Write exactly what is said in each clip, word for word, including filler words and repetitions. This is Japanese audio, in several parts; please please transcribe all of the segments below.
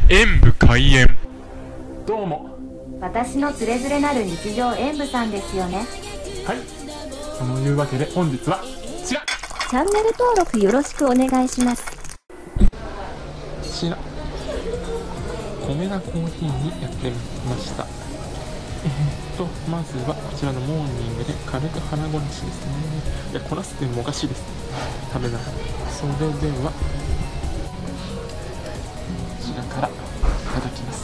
演武開演。どうも。 私のつれづれなる日常演武さんですよね。 はい。そのいうわけで本日はこちら。 チャンネル登録よろしくお願いします。こちら。米田コーヒーにやってみました。えーっと、まずはこちらのモーニングで軽く腹ごなしですね。いや、こなすっていうのもおかしいです。食べながら。それでは、こちらからいただきます。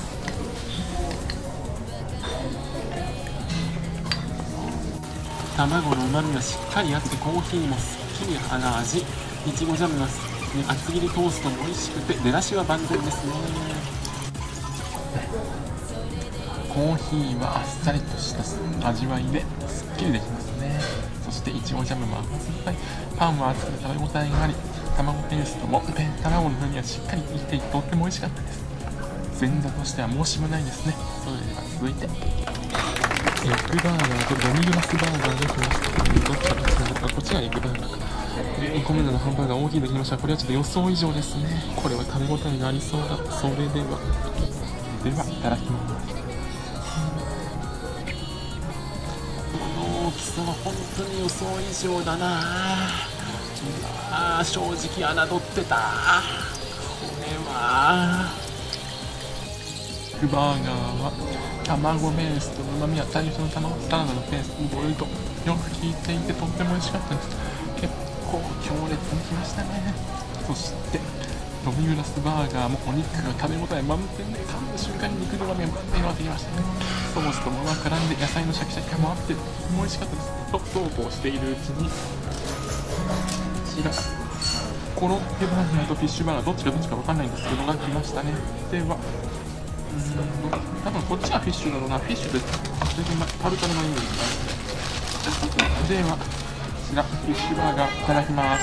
卵の旨味がしっかりあって、コーヒーもすっきり鼻味、いちごジャムが、ね、厚切りトーストも美味しくて、出だしは万全ですね。コーヒーはあっさりとした味わいですっきりできますね。そしていちごジャムも甘酸っぱい、パンは厚くて食べ応えがあり、卵ペーストも卵の風味がしっかり生きていてとっても美味しかったです。前座としては申し分ないですね。それでは続いてエッグバーガーとデミグラスバーガーが来ました。どっちがどっちなのか、こっちがエッグバーガーか。にこめのハンバーガー大きいの来ました。これはちょっと予想以上ですね。これは食べ応えがありそうだ。それではではいただきます。大きさは本当に予想以上だな。あー、正直侮ってた。これはバーガーは卵ベースと旨味は最初の卵サラダのペーストボイルとよく効いていてとっても美味しかったです。結構強烈にきましたね。そしてドミグラスバーガーもお肉が食べ応え満点で、噛んだ瞬間に肉の旨味が満点になってきましたね。ソースともが絡んで野菜のシャキシャキ感もあってとっても美味しかったです。とそうこうしているうちにこちらコロッケバーガーとフィッシュバーガーどっちかどっちか分かんないんですけどが来ましたね。ではうーん多分こっちがフィッシュだろうな。フィッシュです。全然タルタルのイメージです。ではこちらフィッシュバーガーいただきます。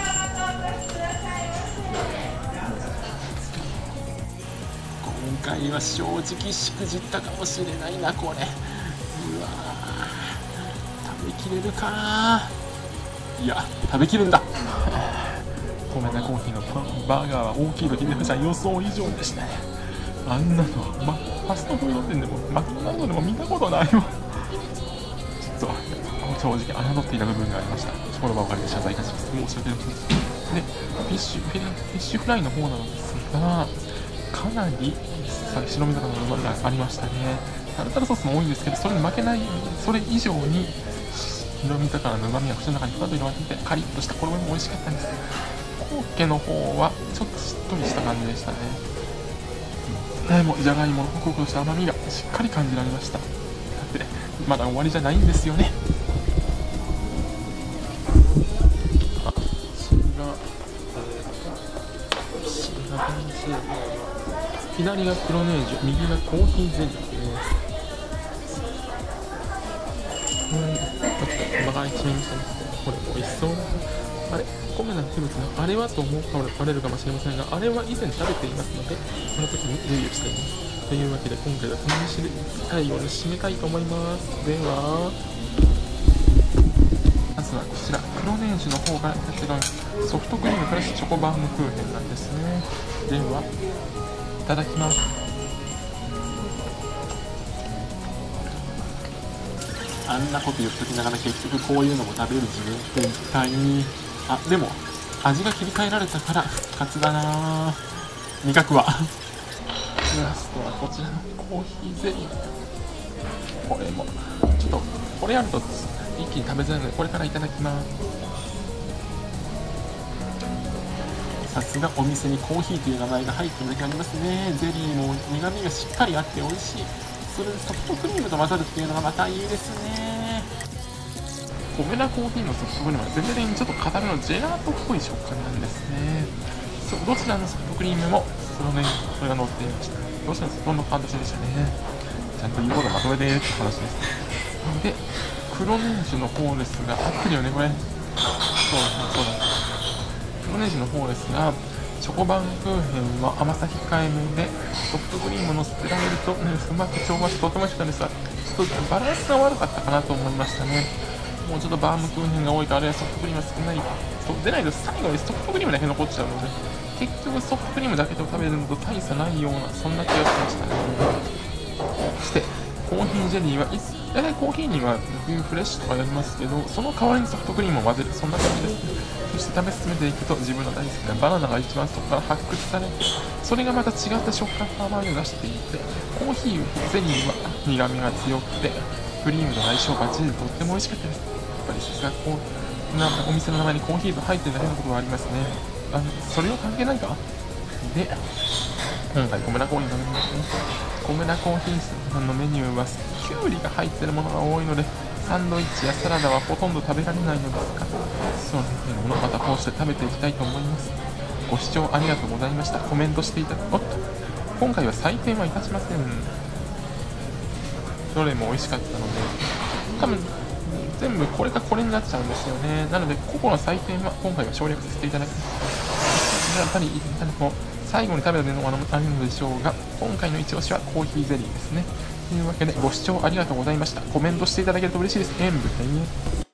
今回は正直しくじったかもしれないなこれ。うわ食べきれるか。いや食べきるんだ。米田コーヒーのパンバーガーは大きいときでじゃ予想以上でしたね。あんなの、ま、ファストフード店でもマクドナルドでも見たことないわ。ちょっと正直侮っていた部分がありました。この場を借りて謝罪いたします。申し訳ございません。でフィッシュフィッシュフライの方なのですが、かなり白身魚の旨味がありましたね。タルタルソースも多いんですけど、それに負けない、それ以上に白身魚の旨味が口の中にふわっと広がっていて、カリッとした衣も美味しかったんです。コロッケの方はちょっとしっとりした感じでしたね。でもじゃがいものホクホクとした甘みがしっかり感じられました。だってまだ終わりじゃないんですよね。あ、シガシガベンジ左がプロネージュ、右がコーヒーゼリーです。うん、細かい一面にしたんですね。これ美味しそうだ。あれ米田フルーツのあれはと思われるかもしれませんが、あれは以前食べていますので、その時にレビューしています。というわけで今回はこの飯で最後に締めたいと思います。ではまずはこちらプロネージュの方がやってるソフトクリームプラスチョコバームクーヘンなんですね。ではいただきます。あんなこと言っときながら結局こういうのも食べる自分って一体に。あ、でも味が切り替えられたから復活だな。味覚はラストはこちらのコーヒーゼリー。これもちょっとこれやると一気に食べづらいのでこれからいただきます。さすがお店にコーヒーという名前が入ってるだけありますね。ゼリーも苦味がしっかりあって美味しい。それでソフトクリームと混ざるっていうのがまたいいですね。米田コーヒーのソフトクリームは全然ちょっと硬めのジェラートっぽい食感なんですね。どちらのソフトクリームもそのね、それが乗っていました。どちらのその形でしたね。ちゃんと言うことまとめてって話です。で黒ネージュの方ですが、合ってるよねこれ。そうだそうだ。黒ネージュの方ですが、チョコバウムクーヘンは甘さ控えめでソフトクリームの捨てられると、ね、うまく調和してとても美味しかったですが、ちょっとバランスが悪かったかなと思いましたね。もうちょっとバームクーヘンが多いか、あるいはソフトクリームが少ないと出ないと最後にソフトクリームだけ残っちゃうので、 結局ソフトクリームだけで食べるのと大差ないような、そんな気がしましたね。そしてコーヒージェリーはいつ大体コーヒーにはフレッシュとかやりますけど、その代わりにソフトクリームを混ぜる、そんな感じですね。そして食べ進めていくと、自分の大好きなバナナが一番そこから発掘されて、それがまた違った食感と甘みを出していて、コーヒーゼリーは苦みが強くてクリームの相性バッチリでとっても美味しかったです。やっぱりさすがこうなお店の名前にコーヒーが入ってるだけのことはありますね。あのそれは関係ないかで、今回コメダコーヒー飲みますね。コメダコーヒーさんのメニューはキュウリが入っているものが多いので、サンドイッチやサラダはほとんど食べられないのですが、そうですね、ものまたこうして食べていきたいと思います。ご視聴ありがとうございました。コメントしていただおっと今回は採点はいたしません。どれも美味しかったので、多分全部これかこれになっちゃうんですよね。なので個々の採点は今回は省略させていただきます。やっぱりこう最後に食べたのはあるのでしょうが、今回の一押しはコーヒーゼリーですね。というわけでご視聴ありがとうございました。コメントしていただけると嬉しいです。演武天